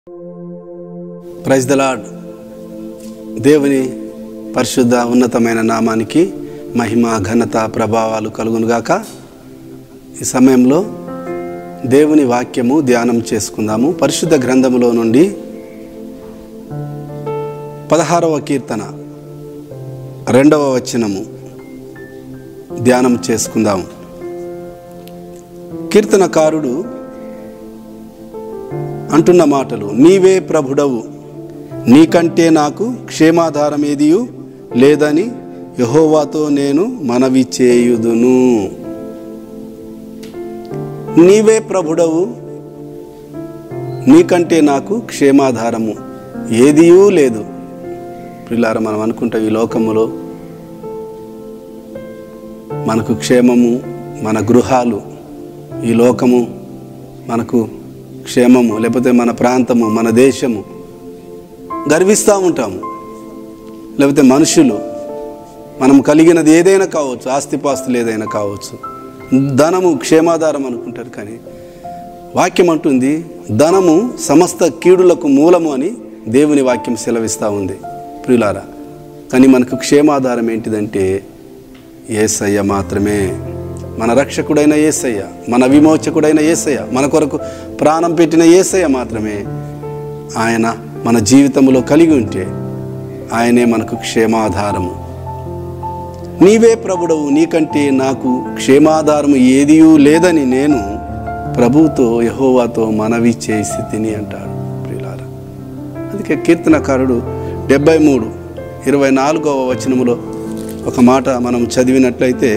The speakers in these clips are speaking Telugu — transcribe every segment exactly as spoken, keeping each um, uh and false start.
Praise the lord. దేవుని పరిశుద్ధ ఉన్నతమైన నామానికి మహిమ ఘనత ప్రభావాలు కలుగునుగాక. ఈ సమయంలో దేవుని వాక్యము ధ్యానం చేసుకుందాము. పరిశుద్ధ గ్రంథములో నుండి పదహారవ కీర్తన రెండవ వచనము ధ్యానం చేసుకుందాము. కీర్తనకారుడు అంటున్న మాటలు: నీవే ప్రభుడవు, నీకంటే నాకు క్షేమాధారం ఏదియు లేదని యెహోవాతో నేను మనవి చేయుదును. నీవే ప్రభుడవు, నీకంటే నాకు క్షేమాధారము ఏదియూ లేదు. పిల్లారా, మనం అనుకుంటాం ఈ లోకములో మనకు క్షేమము, మన గృహాలు, ఈ లోకము మనకు క్షేమము, లేకపోతే మన ప్రాంతము, మన దేశము గర్విస్తూ ఉంటాము. లేకపోతే మనుషులు, మనం కలిగినది ఏదైనా కావచ్చు, ఆస్తిపాస్తులు ఏదైనా కావచ్చు, ధనము క్షేమాధారం అనుకుంటారు. కానీ వాక్యం అంటుంది ధనము సమస్త కీడులకు మూలము అని దేవుని వాక్యం సెలవిస్తూ ఉంది. ప్రియులారా, కానీ మనకు క్షేమాధారం ఏంటిదంటే యేసయ్య మాత్రమే. మన రక్షకుడైన యేసయ్య, మన విమోచకుడైన యేసయ్య, మన కొరకు ప్రాణం పెట్టిన యేసయ్య మాత్రమే. ఆయన మన జీవితంలో కలిగి ఉంటే ఆయనే మనకు క్షేమాధారము. నీవే ప్రభుడవు, నీకంటే నాకు క్షేమాధారము ఏదియూ లేదని నేను ప్రభువుతో యెహోవాతో మనవి చేసి తిని అంటాడు. ప్రియులారా, అందుకే కీర్తనకారుడు డెబ్బై మూడు ఇరవై నాలుగవ వచనములో ఒక మాట మనం చదివినట్లయితే,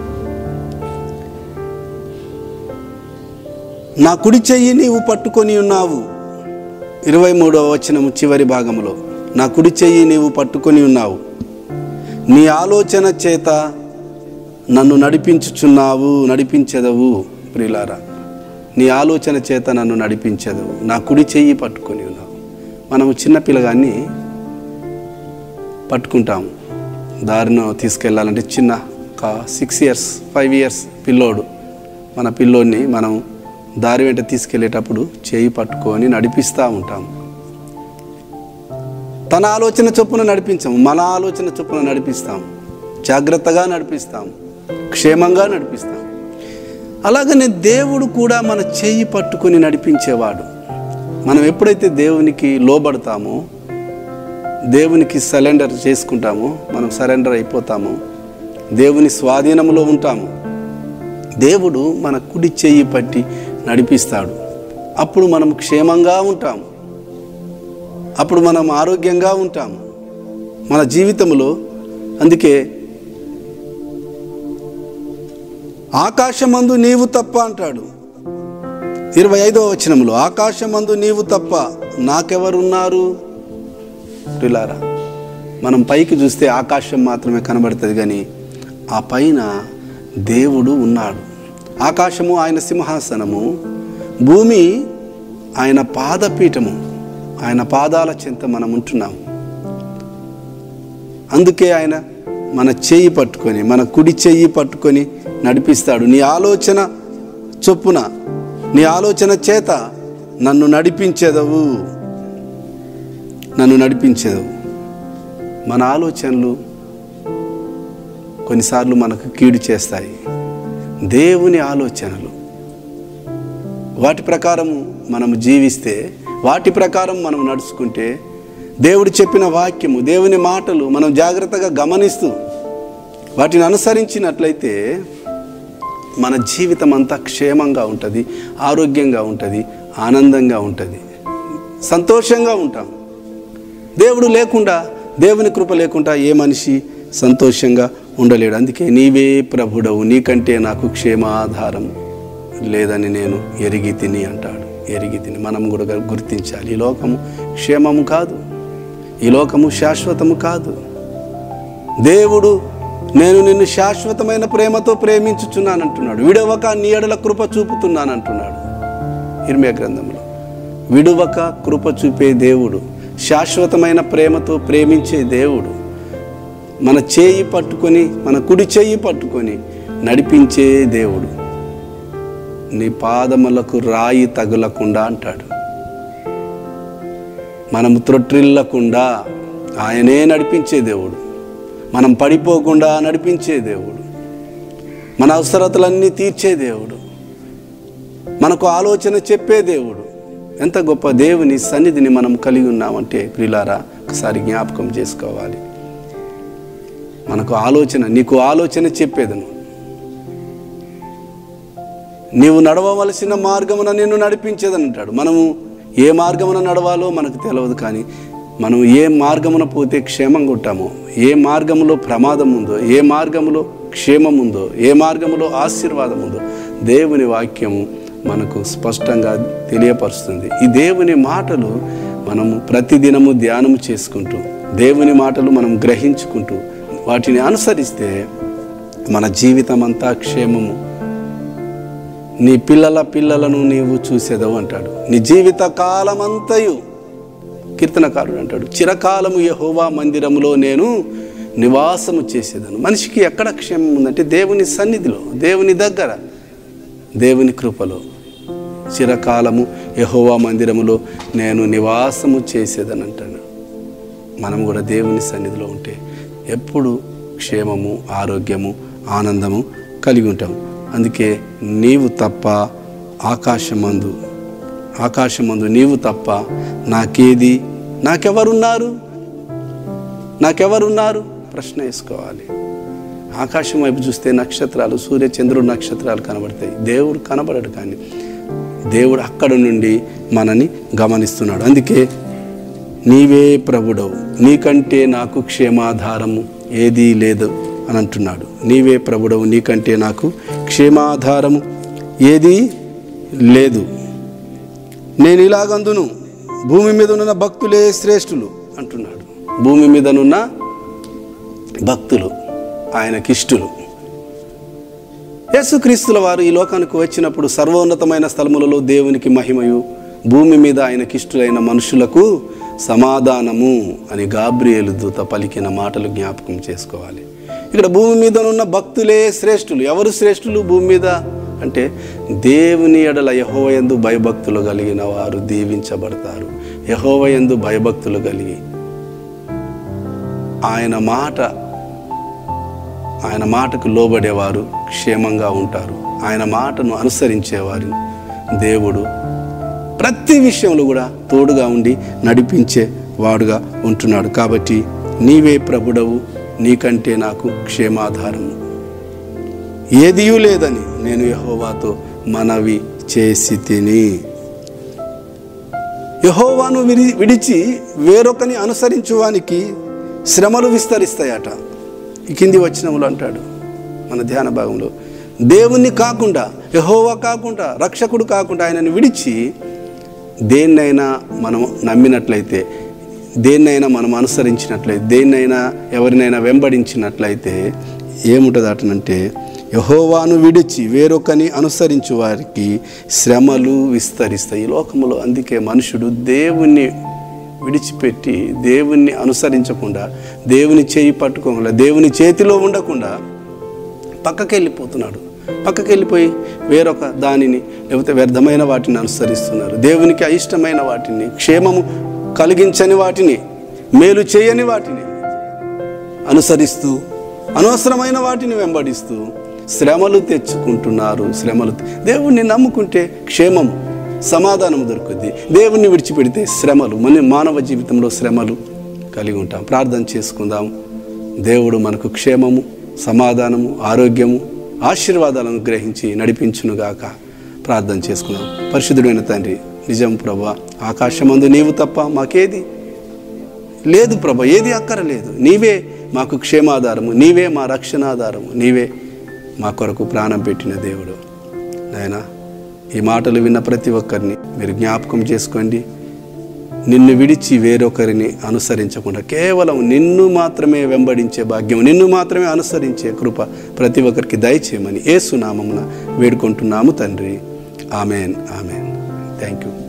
నా కుడి చెయ్యి నీవు పట్టుకొని ఉన్నావు. ఇరవై మూడవ వచనము చివరి భాగములో, నా కుడి చెయ్యి నీవు పట్టుకొని ఉన్నావు, నీ ఆలోచన చేత నన్ను నడిపించుచున్నావు, నడిపించెదవు. ప్రియులారా, నీ ఆలోచన చేత నన్ను నడిపించెదవు, నా కుడి చెయ్యి పట్టుకొని ఉన్నావు. మనము చిన్న పిల్లగాన్ని పట్టుకుంటాము, దారిలో తీసుకెళ్ళాలంటే చిన్న ఒక సిక్స్ ఇయర్స్ ఫైవ్ ఇయర్స్ పిల్లోడు, మన పిల్లోడిని మనం దారి వెంట తీసుకెళ్ళేటప్పుడు చేయి పట్టుకొని నడిపిస్తూ ఉంటాము. తన ఆలోచన చొప్పున నడిపించాము, మన ఆలోచన చొప్పున నడిపిస్తాము, జాగ్రత్తగా నడిపిస్తాము, క్షేమంగా నడిపిస్తాము. అలాగనే దేవుడు కూడా మన చేయి పట్టుకొని నడిపించేవాడు. మనం ఎప్పుడైతే దేవునికి లోబడతామో, దేవునికి సరెండర్ చేసుకుంటామో, మనం సరెండర్ అయిపోతామో, దేవుని స్వాధీనంలో ఉంటాము, దేవుడు మన కుడి చెయ్యి పట్టి నడిపిస్తాడు. అప్పుడు మనం క్షేమంగా ఉంటాము, అప్పుడు మనం ఆరోగ్యంగా ఉంటాము మన జీవితంలో. అందుకే ఆకాశమందు నీవు తప్ప అంటాడు ఇరవై ఐదవ వచనంలో, ఆకాశమందు నీవు తప్ప నాకెవరున్నారు. పిల్లారా, మనం పైకి చూస్తే ఆకాశం మాత్రమే కనబడుతుంది, కానీ ఆ పైన దేవుడు ఉన్నాడు. ఆకాశము ఆయన సింహాసనము, భూమి ఆయన పాదపీఠము, ఆయన పాదాల చెంత మనం ఉంటున్నాము. అందుకే ఆయన మన చెయ్యి పట్టుకొని, మన కుడి చెయ్యి పట్టుకొని నడిపిస్తాడు. నీ ఆలోచన చొప్పున, నీ ఆలోచన చేత నన్ను నడిపించేదవు, నన్ను నడిపించేదవు. మన ఆలోచనలు కొన్నిసార్లు మనకు కీడు చేస్తాయి. దేవుని ఆలోచనలు, వాటి ప్రకారం మనం జీవిస్తే, వాటి ప్రకారం మనం నడుచుకుంటే, దేవుడు చెప్పిన వాక్యము, దేవుని మాటలు మనం జాగ్రత్తగా గమనిస్తూ వాటిని అనుసరించినట్లయితే మన జీవితం అంతా క్షేమంగా ఉంటుంది, ఆరోగ్యంగా ఉంటుంది, ఆనందంగా ఉంటుంది, సంతోషంగా ఉంటాం. దేవుడు లేకుండా, దేవుని కృప లేకుండా ఏ మనిషి సంతోషంగా ఉండలేడు. అందుకే నీవే ప్రభుడవు, నీకంటే నాకు క్షేమాధారం లేదని నేను ఎరిగి తిని అంటాడు. ఎరిగి తిని మనం కూడా గుర్తించాలి, ఈ లోకము క్షేమము కాదు, ఈ లోకము శాశ్వతము కాదు. దేవుడు నేను నిన్ను శాశ్వతమైన ప్రేమతో ప్రేమించుచున్నానంటున్నాడు, విడవక నీ ఎడల కృప చూపుతున్నానంటున్నాడు ఇర్మియా గ్రంథంలో. విడువక కృప చూపే దేవుడు, శాశ్వతమైన ప్రేమతో ప్రేమించే దేవుడు, మన చేయి పట్టుకొని, మన కుడి చేయి పట్టుకొని నడిపించే దేవుడు. నీ పాదములకు రాయి తగులకుండా అంటాడు. మనము త్రొట్రిల్లకుండా ఆయనే నడిపించే దేవుడు, మనం పడిపోకుండా నడిపించే దేవుడు, మన అవసరతలన్నీ తీర్చే దేవుడు, మనకు ఆలోచన చెప్పే దేవుడు. ఎంత గొప్ప దేవుని సన్నిధిని మనం కలిగి ఉన్నామంటే ప్రియులారా ఒకసారి జ్ఞాపకం చేసుకోవాలి. మనకు ఆలోచన, నీకు ఆలోచన చెప్పేదను, నీవు నడవవలసిన మార్గమున నిన్ను నడిపించేదని అంటాడు. మనము ఏ మార్గమున నడవాలో మనకు తెలియదు, కానీ మనం ఏ మార్గమున పోతే క్షేమంగా ఉంటామో, ఏ మార్గములో ప్రమాదం ఉందో, ఏ మార్గములో క్షేమం ఉందో, ఏ మార్గములో ఆశీర్వాదం ఉందో దేవుని వాక్యము మనకు స్పష్టంగా తెలియపరుస్తుంది. ఈ దేవుని మాటలు మనము ప్రతిదినము ధ్యానము చేసుకుంటూ, దేవుని మాటలు మనం గ్రహించుకుంటూ వాటిని అనుసరిస్తే మన జీవితం అంతా క్షేమము. నీ పిల్లల పిల్లలను నీవు చూసేదవు అంటాడు. నీ జీవిత కాలమంతయు, కీర్తనకారుడు అంటాడు, చిరకాలము యెహోవా మందిరములో నేను నివాసము చేసేదను. మనిషికి ఎక్కడ క్షేమం ఉందంటే దేవుని సన్నిధిలో, దేవుని దగ్గర, దేవుని కృపలో. చిరకాలము యెహోవా మందిరములో నేను నివాసము చేసేదని అంటాడు. మనం కూడా దేవుని సన్నిధిలో ఉంటే ఎప్పుడు క్షేమము, ఆరోగ్యము, ఆనందము కలిగి ఉంటాం. అందుకే నీవు తప్ప ఆకాశమందు ఆకాశమందు నీవు తప్ప నాకేది, నాకెవరున్నారు నాకెవరున్నారు ప్రశ్న వేసుకోవాలి. ఆకాశం వైపు చూస్తే నక్షత్రాలు, సూర్య చంద్రుడు నక్షత్రాలు కనబడతాయి, దేవుడు కనబడడు. కానీ దేవుడు అక్కడ నుండి మనని గమనిస్తున్నాడు. అందుకే నీవే ప్రభుడవు, నీకంటే నాకు క్షేమాధారము ఏదీ లేదు అని అంటున్నాడు. నీవే ప్రభుడవు, నీకంటే నాకు క్షేమాధారము ఏదీ లేదు. నేను ఇలాగందును, భూమి మీద ఉన్న భక్తులే శ్రేష్ఠులు అంటున్నాడు. భూమి మీదనున్న భక్తులు ఆయనకిష్టులు. యేసుక్రీస్తుల వారు ఈ లోకానికి వచ్చినప్పుడు సర్వోన్నతమైన స్థలములలో దేవునికి మహిమయు, భూమి మీద ఆయనకిష్టులైన మనుషులకు సమాధానము అని గాబ్రియేలు దూత పలికిన మాటలు జ్ఞాపకం చేసుకోవాలి. ఇక్కడ భూమి మీద ఉన్న భక్తులే శ్రేష్ఠులు. ఎవరు శ్రేష్ఠులు భూమి మీద అంటే దేవుని ఎడల యెహోవాయందు భయభక్తులు కలిగిన వారు దీవించబడతారు. యెహోవాయందు భయభక్తులు కలిగి ఆయన మాట ఆయన మాటకు లోబడేవారు క్షేమంగా ఉంటారు. ఆయన మాటను అనుసరించేవారు దేవుడు ప్రతి విషయంలో కూడా తోడుగా ఉండి నడిపించే వాడుగా ఉంటున్నాడు. కాబట్టి నీవే ప్రభుడవు, నీకంటే నాకు క్షేమాధారము ఏదియూ లేదని నేను యెహోవాతో మనవి చేసి తిని. యెహోవాను విడి విడిచి వేరొకని అనుసరించువానికి శ్రమలు విస్తరిస్తాయట. ఈ కింది వచనములు అంటాడు మన ధ్యాన భాగంలో, దేవుణ్ణి కాకుండా, యెహోవా కాకుండా, రక్షకుడు కాకుండా ఆయనను విడిచి దేన్నైనా మనం నమ్మినట్లయితే, దేన్నైనా మనం అనుసరించినట్లయితే, దేన్నైనా ఎవరినైనా వెంబడించినట్లయితే ఏముంటుంది అటనంటే, యెహోవాను విడిచి వేరొకని అనుసరించు వారికి శ్రమలు విస్తరిస్తాయి ఈ లోకంలో. అందుకే మనుషుడు దేవుణ్ణి విడిచిపెట్టి, దేవుణ్ణి అనుసరించకుండా, దేవుని చేయి పట్టుకోకుండా, దేవుని చేతిలో ఉండకుండా పక్కకి వెళ్ళిపోతున్నాడు. పక్కకి వెళ్ళిపోయి వేరొక దానిని, లేకపోతే వ్యర్థమైన వాటిని అనుసరిస్తున్నారు. దేవునికి అయిష్టమైన వాటిని, క్షేమము కలిగించని వాటిని, మేలు చేయని వాటిని అనుసరిస్తూ, అనవసరమైన వాటిని వెంబడిస్తూ శ్రమలు తెచ్చుకుంటున్నారు. శ్రమలు దేవుణ్ణి నమ్ముకుంటే క్షేమము, సమాధానం దొరుకుద్ది. దేవుణ్ణి విడిచిపెడితే శ్రమలు, మన మానవ జీవితంలో శ్రమలు కలిగి ఉంటాం. ప్రార్థన చేసుకుందాం. దేవుడు మనకు క్షేమము, సమాధానము, ఆరోగ్యము, ఆశీర్వాదాలను గ్రహించి నడిపించునుగాక. ప్రార్థన చేసుకుందాం. పరిశుద్ధుడైన తండ్రి, నిజం ప్రభా, ఆకాశమందు నీవు తప్ప మాకేది లేదు ప్రభా, ఏది అక్కరలేదు. నీవే మాకు క్షేమాధారము, నీవే మా రక్షణాధారము, నీవే మా కొరకు ప్రాణం పెట్టిన దేవుడు. నాయనా, ఈ మాటలు విన్న ప్రతి ఒక్కరిని మీరు జ్ఞాపకం చేసుకోండి. నిన్ను విడిచి వేరొకరిని అనుసరించకుండా కేవలం నిన్ను మాత్రమే వెంబడించే భాగ్యం, నిన్ను మాత్రమే అనుసరించే కృప ప్రతి ఒక్కరికి దయచేయమని యేసు నామమున వేడుకుంటున్నాము తండ్రి. Amen, amen. Thank you.